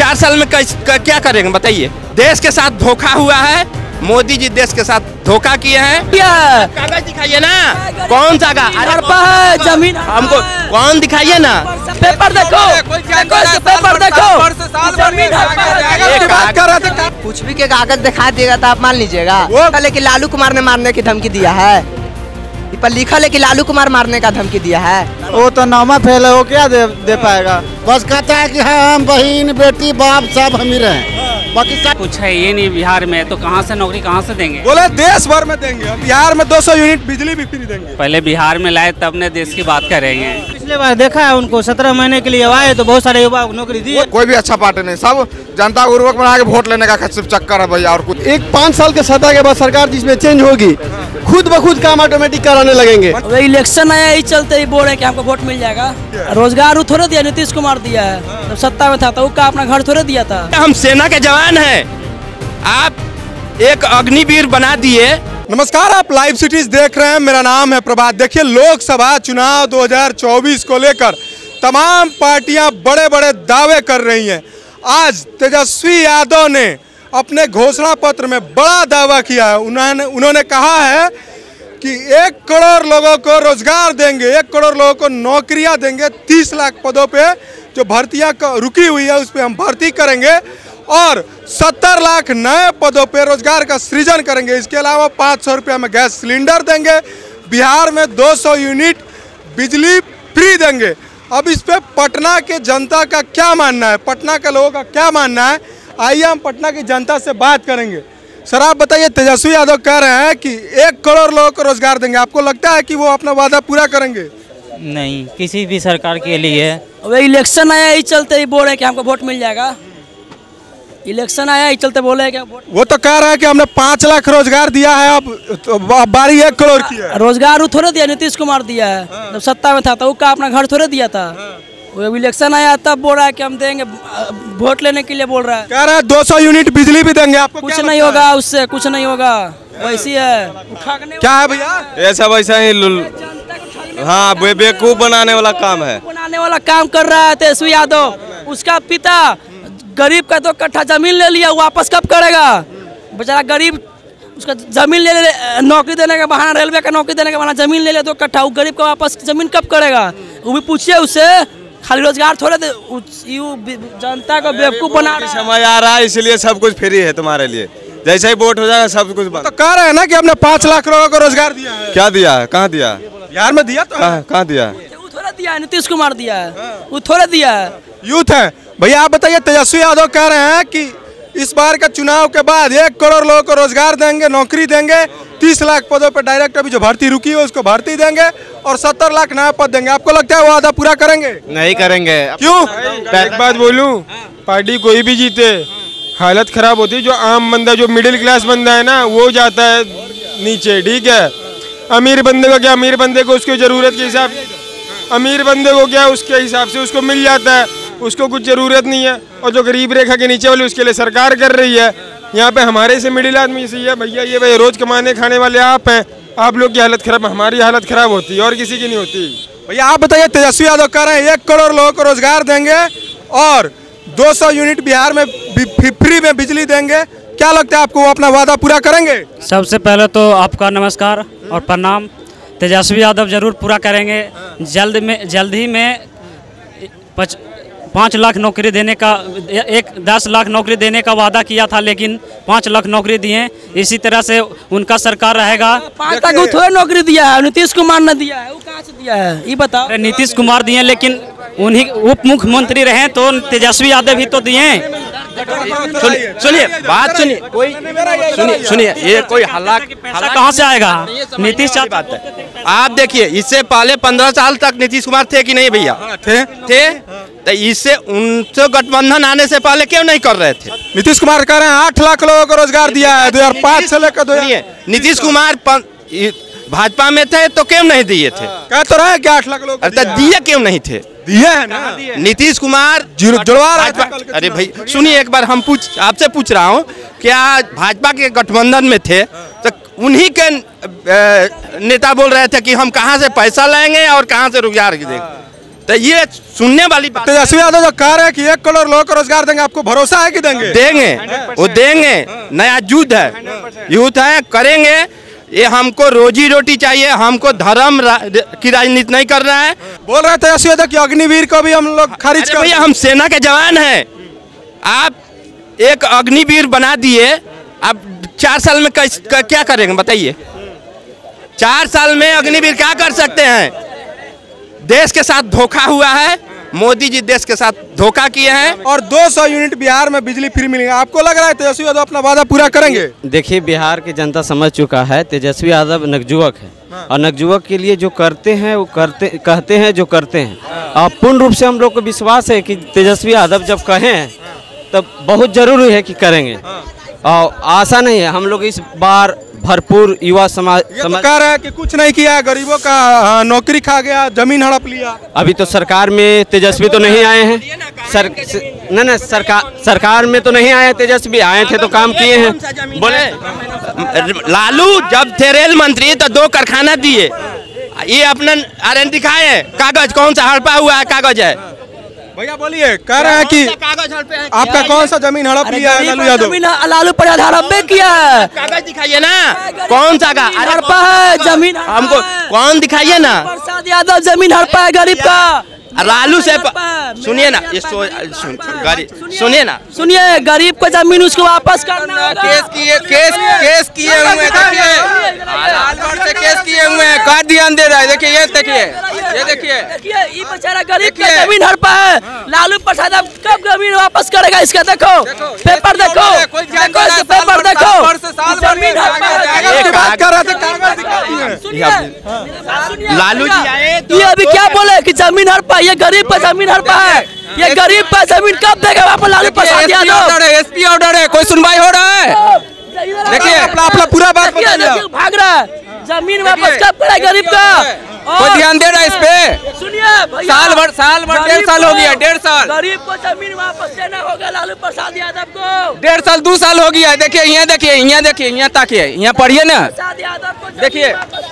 4 साल में क्या करेंगे बताइए। देश के साथ धोखा हुआ है, मोदी जी देश के साथ धोखा किए हैं। कागज दिखाइए ना, कौन सा है जमीन हमको, कौन दिखाइए ना, पेपर देखो, पेपर देखो, कुछ भी के कागज दिखा देगा तो आप मान लीजिएगा। लेकिन लालू कुमार ने मारने की धमकी दिया है, पर लिखा है कि लालू कुमार मारने का धमकी दिया है। वो तो नामा फैल है, वो क्या दे पाएगा। बस कहता है कि हम बहन बेटी बाप सब हम ही रहे, बाकी सब कुछ है ये नहीं। बिहार में तो कहाँ से नौकरी कहाँ से देंगे? बोले देश भर में देंगे, बिहार में 200 यूनिट बिजली भी फ्री देंगे। पहले बिहार में लाए तब ने देश की बात करेंगे। पिछले बार देखा है उनको 17 महीने के लिए आए तो बहुत सारे युवा को नौकरी दी। कोई भी अच्छा पार्टी नहीं, सब जनता को उर्वरक बना के वोट लेने का सिर्फ चक्कर है भैया। और कुछ एक 5 साल के सत्ता के बाद सरकार जिसमें चेंज होगी, खुद ब खुद काम ऑटोमेटिक कराने लगेंगे। इलेक्शन आया ही चलते ही बोल रहे कि हमको वोट मिल जाएगा। रोजगार थोड़े दिया, नीतीश कुमार दिया है। जब सत्ता में था तो उसका अपना घर थोड़े दिया था। हम सेना के जवान हैं, आप एक अग्निवीर बना दिए। नमस्कार, आप लाइव सिटीज देख रहे हैं, मेरा नाम है प्रभात। देखिए, लोकसभा चुनाव 2024 को लेकर तमाम पार्टियां बड़े बड़े दावे कर रही हैं। आज तेजस्वी यादव ने अपने घोषणा पत्र में बड़ा दावा किया है। उन्होंने कहा है कि 1 करोड़ लोगों को रोजगार देंगे, 1 करोड़ लोगों को नौकरियां देंगे, 30 लाख पदों पे जो भर्तियां रुकी हुई है उस पर हम भर्ती करेंगे और 70 लाख नए पदों पे रोजगार का सृजन करेंगे। इसके अलावा 500 रुपये में गैस सिलेंडर देंगे, बिहार में 200 यूनिट बिजली फ्री देंगे। अब इस पे पटना के जनता का क्या मानना है, पटना के लोगों का क्या मानना है, आइए हम पटना की जनता से बात करेंगे। सर आप बताइए, तेजस्वी यादव कह रहे हैं कि 1 करोड़ लोगों को रोजगार देंगे, आपको लगता है कि वो अपना वादा पूरा करेंगे? नहीं, किसी भी सरकार के लिए। अब इलेक्शन आया ही चलते ही बोल रहे कि हमको वोट मिल जाएगा। इलेक्शन आया ही चलते बोले क्या वोट। वो तो कह रहा है कि हमने 5 लाख रोजगार दिया है, अब बारी 1 करोड़ की है। रोजगार वो थोड़े दिया, नीतीश कुमार दिया है। जब सत्ता में था तो उसका अपना घर थोड़े दिया था। वो इलेक्शन आया तब बोल रहा है कि हम देंगे, वोट लेने के लिए बोल रहा है। कह रहा है 200 यूनिट बिजली भी देंगे, आपको कुछ नहीं होगा उससे, कुछ नहीं होगा, वैसी है। क्या है भैया? ये सब ऐसा ही हाँ बेवकूफ बनाने वाला काम है, बनाने वाला काम कर रहा है तेजस्वी यादव। उसका पिता गरीब का 2 कट्ठा जमीन ले लिया, वापस कब करेगा? बेचारा गरीब, उसका जमीन ले नौकरी देने का बहाना, रेलवे का नौकरी देने का बहाना जमीन ले 2 कट्ठा, वो गरीब का वापस जमीन कब करेगा? वो भी पूछिए उससे। खाली रोजगार थोड़े जनता को बेवकूफ बना रहा है। समय आ रहा है इसलिए सब कुछ फ्री है तुम्हारे लिए, जैसे ही वोट हो जाएगा सब कुछ बंद। तो कह रहे हैं ना कि हमने 5 लाख लोगों को रोजगार दिया है। क्या दिया है, कहाँ दिया? बिहार में दिया तो कहाँ दिया? वो थोड़ा दिया है, नीतीश कुमार दिया है, वो थोड़ा दिया है। यूथ है भैया। आप बताइए, तेजस्वी यादव कह रहे हैं कि इस बार के चुनाव के बाद 1 करोड़ लोगों को रोजगार देंगे, नौकरी देंगे, 30 लाख पदों पर डायरेक्ट अभी जो भर्ती रुकी है उसको भर्ती देंगे और 70 लाख नए पद देंगे। आपको लगता है वो वादा पूरा करेंगे? नहीं करेंगे। क्यों? एक बात बोलूं, पार्टी कोई भी जीते हालत खराब होती है। जो आम बंदा, जो मिडिल क्लास बंदा है ना, वो जाता है नीचे, ठीक है। अमीर बंदे को क्या, अमीर बंदे को उसकी जरूरत के हिसाब, अमीर बंदे को क्या उसके हिसाब से उसको मिल जाता है, उसको कुछ जरूरत नहीं है। और जो गरीब रेखा के नीचे वाले उसके लिए सरकार कर रही है। यहाँ पे हमारे से मिडिल आदमी सही है भैया, ये भाई रोज कमाने खाने वाले आप हैं, आप लोग की हालत खराब, हमारी हालत खराब होती है और किसी की नहीं होती। भैया आप बताइए, तेजस्वी यादव कह रहे हैं 1 करोड़ लोगों को रोजगार देंगे और 200 यूनिट बिहार में फ्री में बिजली देंगे, क्या लगता है आपको वो अपना वादा पूरा करेंगे? सबसे पहले तो आपका नमस्कार और प्रणाम। तेजस्वी यादव जरूर पूरा करेंगे। जल्द ही में 5 लाख नौकरी देने का, 10 लाख नौकरी देने का वादा किया था, लेकिन 5 लाख नौकरी दिए। इसी तरह से उनका सरकार रहेगा। 5 लाख को थोड़ा नौकरी दिया है, नीतीश कुमार ने दिया है, वो कहाँ से दिया है ये बताओ। नीतीश कुमार दिए, लेकिन उन्हीं उप मुख्यमंत्री रहे तो तेजस्वी यादव भी तो दिए। सुनिए बात, सुनिए, ये कोई हल्ला कहाँ से आएगा? नीतीश की बात है। आप देखिए, इससे पहले 15 साल तक नीतीश कुमार थे कि नहीं भैया? थे। तो इससे उनसे गठबंधन आने से पहले क्यों नहीं कर रहे थे? नीतीश कुमार कह रहे हैं 8 लाख लोगों को रोजगार दिया है 2005 से लेकर। नीतीश कुमार भाजपा में थे तो क्यों नहीं दिए थे? कह तो रहे हैं कि 8 लाख लोग दिए क्यों नहीं थे? दिए है ना। नीतीश कुमार जुड़वा रहा था। अरे भाई सुनिए, एक बार हम आपसे पूछ रहा हूँ, क्या भाजपा के गठबंधन में थे तो उन्हीं के नेता बोल रहे थे कि हम कहाँ से पैसा लाएंगे और कहाँ से रोजगार देंगे? तो ये सुनने वाली बात। तेजस्वी यादव जो कह रहे हैं कि 1 करोड़ लोगों को रोजगार देंगे, आपको भरोसा है कि देंगे? देंगे, वो देंगे। नया युद्ध है, युद्ध है, करेंगे। ये हमको रोजी रोटी चाहिए, हमको धर्म की राजनीति नहीं करना है। बोल रहे थे तेजस्वी यादव कि अग्निवीर को भी हम लोग खारिज कर। भैया हम सेना के जवान हैं, आप एक अग्निवीर बना दिए, अब 4 साल में क्या करेंगे बताइए? 4 साल में अग्निवीर क्या कर सकते हैं? देश के साथ धोखा हुआ है, मोदी जी देश के साथ धोखा किए हैं। और 200 यूनिट बिहार में बिजली फ्री मिलेंगे, आपको लग रहा है तेजस्वी यादव अपना वादा पूरा करेंगे? देखिए, बिहार की जनता समझ चुका है, तेजस्वी यादव नवयुवक है और नवयुवक के लिए जो करते हैं वो कहते हैं जो करते हैं। और पूर्ण रूप से हम लोग को विश्वास है कि तेजस्वी यादव जब कहें तब बहुत जरूरी है कि करेंगे, और आशा नहीं है। हम लोग इस बार भरपूर युवा समाज कह रहे हैं कि कुछ नहीं किया, गरीबों का नौकरी खा गया, जमीन हड़प लिया। अभी तो सरकार में तेजस्वी तो नहीं आए हैं, नहीं सरकार में तो नहीं आए हैं तेजस्वी, आए थे तो काम किए हैं। बोले लालू जब थे रेल मंत्री तो 2 कारखाना दिए, ये अपना आरएन दिखाए हैं, कागज कौन सा हड़पा हुआ है कागज है? भैया बोलिए, कह रहे हैं कि आपका कौन सा जमीन हड़प लिया है लालू यादव? लालू प्रसाद हड़प किया है, कागज दिखाइए ना, कौन सा हड़पा है जमीन? हमको कौन दिखाइए ना। प्रसाद यादव जमीन हड़पा है गरीब का। लालू से सुनिए ना, ये सुनिए ना, सुनिए, गरीब को जमीन उसको वापस करना होगा। केस किए हुए, देखिए केस किए हुए हैं, का ध्यान दे रहा है? देखिए ये देखिए ये बेचारा गरीब का जमीन हड़पा है। लालू प्रसाद अब कब जमीन वापस करेगा? इसका देखो पेपर, देखो पेपर, देखो जमीन हड़पा है। लालू जी आए ये अभी क्या बोले कि जमीन हड़पा? ये गरीब का जमीन हड़पा है, ये गरीब का जमीन कब देगा वापस लालू प्रसाद यादव? एसपी ऑर्डर है, कोई सुनवाई हो रहा है? देखिए अपना पूरा बात भाग रहा है, जमीन वापस कब करेगा गरीब का? कोई ध्यान दे रहा है इस पे? सुनिए, साल भर 1.5 साल हो गया, 1.5 साल गरीब को जमीन वापस देना होगा लालू प्रसाद यादव को। 1.5 साल 2 साल हो गया है। देखिए यहाँ ताकिए, यहाँ पढ़िए ना, देखिए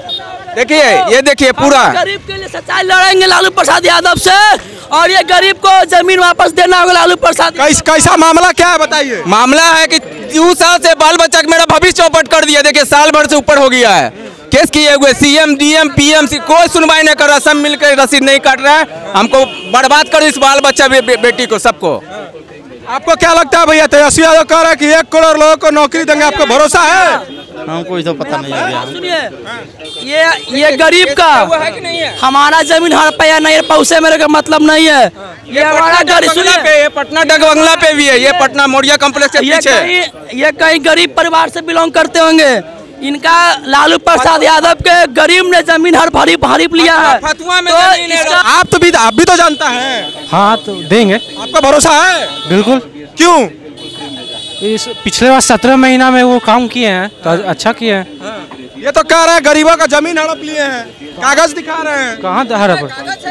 ये देखिए पूरा गरीब के लिए सच्चाई लड़ेंगे लालू प्रसाद यादव से, और ये गरीब को जमीन वापस देना होगा लालू प्रसाद। कैसा मामला क्या है बताइए? मामला है कि 2 साल से बाल बच्चा मेरा भविष्य चौपट कर दिया। देखिए साल भर से ऊपर हो गया है, केस किए हुए, सीएम डीएम पीएम कोई सुनवाई नहीं कर रहा, सब मिलकर रसीद नहीं काट रहा है। हमको बर्बाद करो इस बाल बच्चा बेटी को, सबको। आपको क्या लगता है भैया? तेजस्वी यादव कह रहा है कि 1 करोड़ लोगों को नौकरी देंगे, आपको भरोसा है? हमको तो पता नहीं है। सुनिए, ये गरीब का हमारा जमीन हड़पा या नहीं हड़पा उससे मेरे का मतलब नहीं है। ये हमारा गरीब, सुनिए, पटना डग बंगला पे भी है, ये पटना मोरिया कॉम्प्लेक्स के पीछे। ये कहीं गरीब परिवार से बिलोंग करते होंगे। इनका लालू प्रसाद यादव के गरीब ने जमीन हड़प लिया है, तो आप भी तो जानता है। हाँ तो देंगे, आपका भरोसा है? बिल्कुल। क्यों? इस पिछले बार 17 महीना में वो काम किए हैं तो अच्छा किए हैं। ये तो कह रहे हैं गरीबों का जमीन हड़प लिए हैं, कागज दिखा रहे हैं। कहाँ हड़प?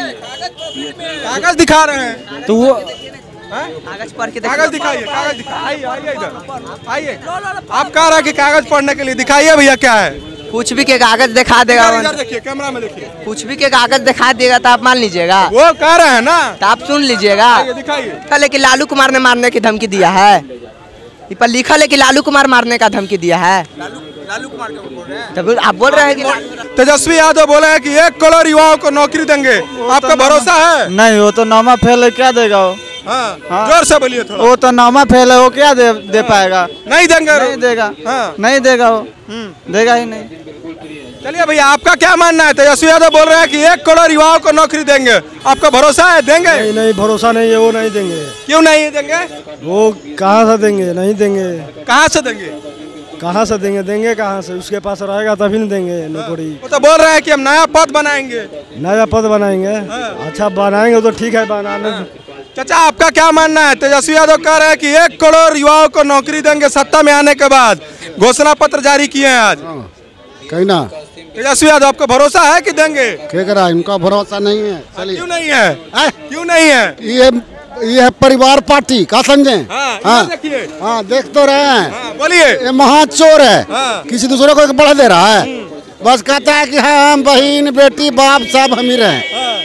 कागज दिखा रहे हैं तो वो कागज पढ़ के कागज दिखाइए, कागज दिखाइए, आइए इधर आइए। आप कह रहे हैं कि कागज पढ़ने के लिए दिखाइए भैया, क्या है? कुछ भी के कागज दिखा देगा, देखिए कैमरा में देखिए, कुछ भी के कागज दिखा देगा तो आप मान लीजिएगा। वो कह रहे हैं ना, तो आप सुन लीजिएगा। दिखाइए। लेकिन लालू कुमार ने मारने की धमकी दिया है, इस पर लिखा है कि लालू कुमार मारने का धमकी दिया है। लालू कुमार को बोल रहे हैं, तो आप बोल रहे हैं कि तेजस्वी यादव बोले हैं कि 1 करोड़ युवाओं को नौकरी देंगे, आपका भरोसा है? नहीं, वो तो नामा फेल है, क्या देगा वो? हाँ, जोर से बोलिए थोड़ा। वो तो नामा फेल है, वो क्या दे पाएगा? नहीं देंगे, नहीं देगा। हाँ। नहीं देगा वो, देगा ही नहीं। चलिए भैया, आपका क्या मानना है? तेजस्वी यादव बोल रहे हैं कि 1 करोड़ युवाओं को नौकरी देंगे, आपका भरोसा है? देंगे? नहीं, भरोसा नहीं है, वो नहीं देंगे। क्यों नहीं देंगे? वो कहाँ से देंगे? नहीं देंगे। कहाँ से देंगे? कहाँ से देंगे? देंगे कहाँ से? उसके पास रहेगा तभी नहीं देंगे नौकरी। वो तो बोल रहे हैं कि हम नया पद बनाएंगे। नया पद बनाएंगे? अच्छा बनाएंगे तो ठीक है, बनाने। चाचा आपका क्या मानना है? तेजस्वी यादव कह रहे हैं कि 1 करोड़ युवाओं को नौकरी देंगे सत्ता में आने के बाद, घोषणा पत्र जारी किए हैं आज। कहीं ना तेजस्वी यादव आपको भरोसा है कि देंगे? क्या करा, इनका भरोसा नहीं है। चलिए, क्यों नहीं है? क्यों नहीं है? ये परिवार पार्टी का समझे। हाँ, देख तो रहे हैं। बोलिए। ये महाचोर है, किसी दूसरे को बढ़ा दे रहा है, बस कहता है कि हाँ हम बहन बेटी बाप सब हम ही रहे।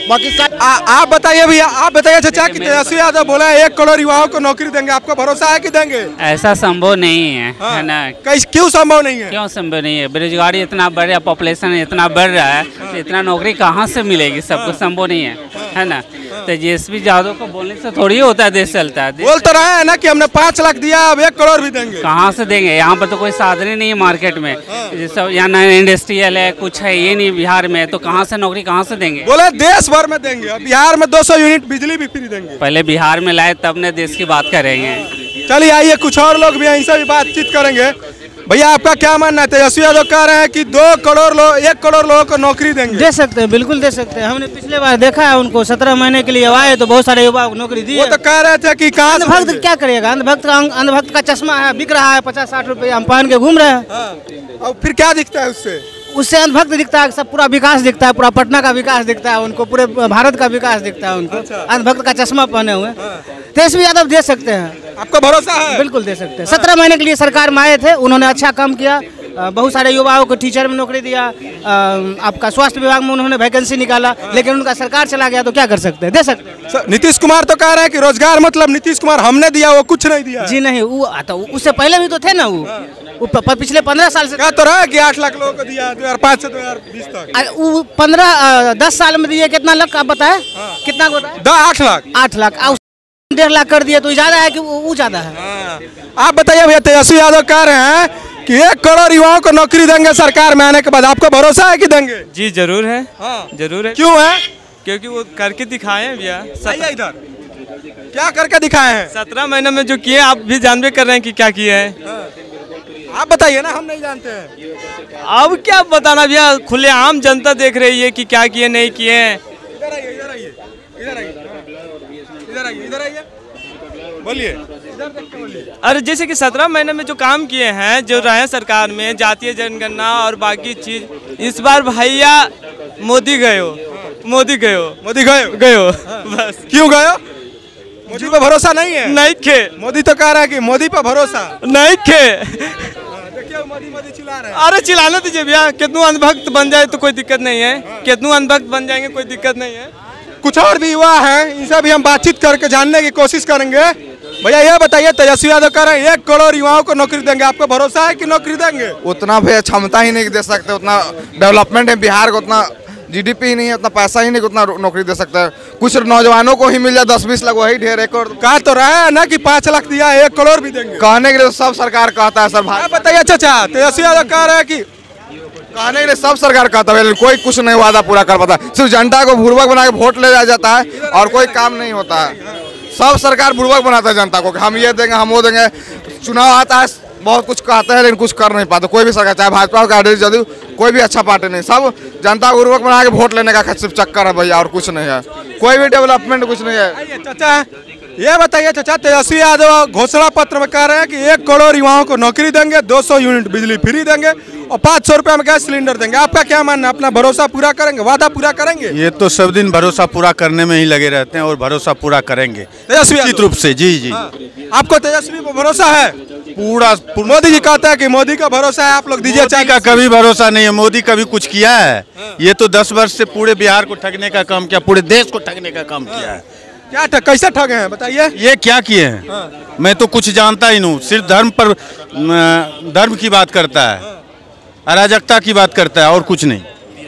बाकी सब आप बताइए भैया, आप बताइए चाचा कि तेजस्वी यादव बोला है 1 करोड़ युवाओं को नौकरी देंगे, आपको भरोसा है कि देंगे? ऐसा संभव नहीं है, है ना? क्यों संभव नहीं है? क्यों संभव नहीं है? बेरोजगारी इतना बढ़ रहा है, पॉपुलेशन इतना बढ़ रहा है, तो इतना नौकरी कहाँ से मिलेगी? सबको संभव नहीं है ना? तेजस्वी यादव को बोलने से थोड़ी होता है देश चलता है। बोल तो रहे हैं ना कि हमने 5 लाख दिया, अब 1 करोड़ भी देंगे। कहाँ से देंगे? यहाँ पर तो कोई साधन ही नहीं है मार्केट में, जैसे यहाँ ना इंडस्ट्रियल है, कुछ है ये नहीं बिहार में, तो कहाँ से नौकरी कहाँ से देंगे? बोले देश भर में देंगे, अब बिहार में 200 यूनिट बिजली भी फ्री देंगे। पहले बिहार में लाए तब ने देश की बात करेंगे। चलिए आइए कुछ और लोग भी हैं, इनसे भी बातचीत करेंगे। भैया आपका क्या मानना है? तेजस्वी यादव कह रहे हैं कि 1 करोड़ लोगों को नौकरी देंगे। दे सकते हैं, बिल्कुल दे सकते हैं। हमने पिछले बार देखा है उनको, 17 महीने के लिए आए तो बहुत सारे युवाओं को नौकरी दी। वो तो कह रहे थे कि कहाँ अंधभक्त क्या करेगा? अंधभक्त का चश्मा है, बिक रहा है 50-60 रुपये, हम पहन के घूम रहे हैं। और फिर क्या दिखता है उससे? उससे अंधभक्त दिखता है, सब पूरा विकास दिखता है, पूरा पटना का विकास दिखता है उनको, पूरे भारत का विकास दिखता है उनको। अंधभक्त का चश्मा पहने हुए। तेजस्वी यादव दे सकते हैं, आपको भरोसा है? बिल्कुल दे सकते हैं। 17 महीने के लिए सरकार में आए थे, उन्होंने अच्छा काम किया, बहुत सारे युवाओं को टीचर में नौकरी दिया, आपका स्वास्थ्य विभाग में उन्होंने वैकेंसी निकाला, लेकिन उनका सरकार चला गया तो क्या कर सकते हैं? दे सकते हैं। नीतीश कुमार तो कह रहे हैं कि रोजगार मतलब नीतीश कुमार हमने दिया, वो कुछ नहीं दिया। जी नहीं, वो तो उससे पहले भी तो थे ना, वो पिछले 15 साल से क्या तो रहा कि 8 लाख लोगों को दिया 2005 से 2020 तक। वो 10 साल में दिए कितना लाख आप बताए? कितना को बताए? 8 लाख। 8 लाख 1.5 लाख कर दिए, तो ज्यादा है कि वो ज्यादा है? आप बताइए भैया, तेजस्वी यादव कह रहे हैं कि 1 करोड़ युवाओं को नौकरी देंगे सरकार में आने के बाद, आपको भरोसा है कि देंगे? जी जरूर है, जरूर है। क्यों है? क्योंकि वो करके दिखाए हैं भैया। इधर क्या करके दिखाए हैं? 17 महीने में जो किए, आप भी जानबे कर रहे हैं कि क्या किए हैं। आप बताइए ना, हम नहीं जानते हैं। अब क्या बताना भैया, खुलेआम जनता देख रही है कि क्या किए नहीं किए हैं। इधर आइए, इधर आइए, इधर आइए, इधर आइए, इधर आइए, बोलिए, इधर देख के बोलिए। अरे जैसे कि 17 महीने में जो काम किए हैं, जो रहे सरकार में, जातीय जनगणना और बाकी चीज, इस बार भैया मोदी गए हो, मोदी गए हो, मोदी गए हो। बस। क्यों गए हो? मोदी पे भरोसा नहीं है? नहीं खे। मोदी तो कह रहा है कि मोदी पे भरोसा नहीं खे। देखिए मोदी चिल्ला रहे हैं। अरे चिल्लाने दीजिए भैया, कितनों अंधभक्त बन जाए तो कोई दिक्कत नहीं है, कितनों अंधभक्त बन जाएंगे कोई दिक्कत नहीं है। कुछ और भी युवा हैं, इनसे भी हम बातचीत करके जानने की कोशिश करेंगे। भैया ये बताइए, तेजस्वी यादव कह रहे हैं 1 करोड़ युवाओं को नौकरी देंगे, आपको भरोसा है कि नौकरी देंगे? उतना भैया क्षमता ही नहीं दे सकते, उतना डेवलपमेंट है बिहार को, उतना जीडीपी ही नहीं है, उतना पैसा ही नहीं, उतना नौकरी दे सकता है। कुछ नौजवानों को ही मिल जाए 10-20 लाख, वही ढेर। 1 करोड़ कहा तो रहा है ना कि 5 लाख दिया, 1 करोड़ भी देंगे। कहने के लिए सब सरकार कहता है सर भाई। बताइए चाचा, तेजस्वी यादव कह रहे हैं कि कहने के लिए सब सरकार कहता है, कोई कुछ नहीं वादा पूरा कर पाता, सिर्फ जनता को बुड़बक बना के वोट ले जाता है और कोई काम नहीं होता है। सब सरकार बुड़बक बनाता है जनता को, हम ये देंगे, हम वो देंगे। चुनाव आता है, बहुत कुछ कहते हैं लेकिन कुछ कर नहीं पाते। कोई भी सरकार, चाहे भाजपा कांग्रेस जदयू, कोई भी अच्छा पार्टी नहीं, सब जनता को बुड़बक बना के वोट लेने का सिर्फ चक्कर है भैया, और कुछ नहीं है। कोई भी डेवलपमेंट कुछ नहीं है। चाचा ये बताइए चाचा, तेजस्वी यादव घोषणा पत्र में कह रहे हैं कि 1 करोड़ युवाओं को नौकरी देंगे, 200 यूनिट बिजली फ्री देंगे और 500 रुपए में गैस सिलेंडर देंगे। आपका क्या मानना है? अपना भरोसा पूरा करेंगे, वादा पूरा करेंगे? ये तो सब दिन भरोसा पूरा करने में ही लगे रहते हैं और भरोसा पूरा करेंगे तेजस्वी निश्चित रूप से। जी जी। आपको तेजस्वी पर भरोसा है? पूरा। मोदी जी कहते हैं कि मोदी का भरोसा है, आप लोग दीजिए। मोदी का कभी भरोसा नहीं है, मोदी कभी कुछ किया है? ये तो 10 वर्ष से पूरे बिहार को ठगने का काम किया, पूरे देश को ठगने का काम किया है। क्या कैसे ठगे हैं बताइए? ये क्या किए हैं? मैं तो कुछ जानता ही नहीं, सिर्फ धर्म की बात करता है, अराजकता की बात करता है और कुछ नहीं।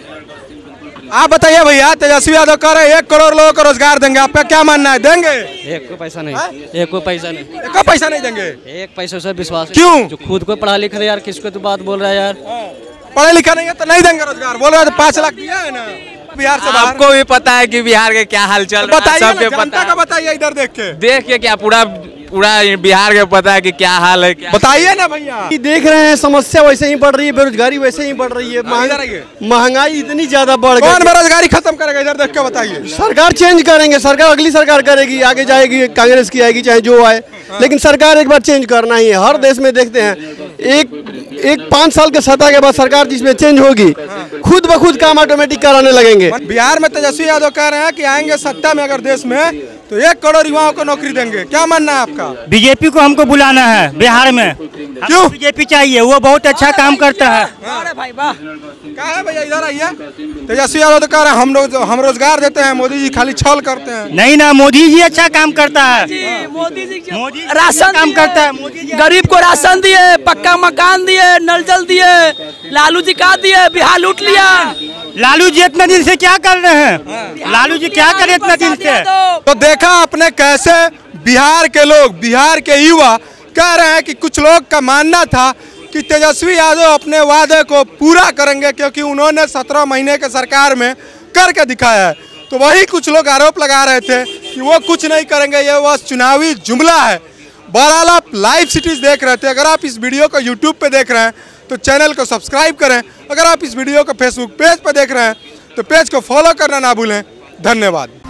आप बताइए भैया, तेजस्वी यादव कह रहे हैं 1 करोड़ लोगों को रोजगार देंगे, आपका क्या मानना है? देंगे? एक को पैसा नहीं, एक को पैसा नहीं, एक को पैसा नहीं देंगे। एक पैसे से विश्वास क्यों? जो खुद को पढ़ा लिखा यार, किसको तो बात बोल रहा है यार? पढ़ा लिखा नहीं है तो नहीं देंगे रोजगार, बोल रहे हैं। 5 लाख दिया है ना बिहार से बाहर। आपको भी पता है कि बिहार के क्या हाल चल रहा है, सबके पता है। बताइए इधर देख के क्या पूरा बिहार के पता है कि क्या हाल है, क्या बताइए ना भैया। देख रहे हैं समस्या वैसे ही बढ़ रही है, बेरोजगारी वैसे ही बढ़ रही है, महंगाई इतनी ज्यादा बढ़ गई। कौन बेरोजगारी खत्म करेगा? इधर देख के बताइए। सरकार चेंज करेंगे, सरकार अगली सरकार करेगी, आगे जाएगी, कांग्रेस की आएगी चाहे जो आए, लेकिन सरकार एक बार चेंज करना ही है। हर देश में देखते हैं एक 5 साल के सत्ता के बाद सरकार जिसमें चेंज होगी, खुद ब खुद काम ऑटोमेटिक कराने लगेंगे। बिहार में तेजस्वी यादव कह रहे हैं कि आएंगे सत्ता में अगर देश में तो 1 करोड़ युवाओं को नौकरी देंगे, क्या मानना है आपका? बीजेपी को हमको बुलाना है बिहार में, क्यों? बीजेपी चाहिए, वो बहुत अच्छा काम करता है। अरे भाई वाह, क्या है भैया, इधर आइए। तेजस्वी यादव तो कह रहे हैं हम रोजगार देते हैं, मोदी जी खाली छल करते हैं। नहीं ना, मोदी जी अच्छा काम करता है। मोदी जी मोदी राशन काम करता है। मोदी जी गरीब को राशन दिए, पक्का मकान दिए, नल जल दिए। लालू जी का दिए, बिहार लूट लिया। लालू जी इतने दिन से क्या कर रहे हैं? लालू जी क्या करे इतना दिन से? तो देखा आपने कैसे बिहार के लोग, बिहार के युवा कह रहे हैं कि कुछ लोग का मानना था कि तेजस्वी यादव अपने वादे को पूरा करेंगे क्योंकि उन्होंने 17 महीने के सरकार में करके दिखाया है। तो वही कुछ लोग आरोप लगा रहे थे कि वो कुछ नहीं करेंगे, ये बस चुनावी जुमला है। बहरहाल आप लाइव सिटीज देख रहे थे। अगर आप इस वीडियो को यूट्यूब पे देख रहे हैं तो चैनल को सब्सक्राइब करें। अगर आप इस वीडियो को फेसबुक पेज पर देख रहे हैं तो पेज को फॉलो करना ना भूलें। धन्यवाद।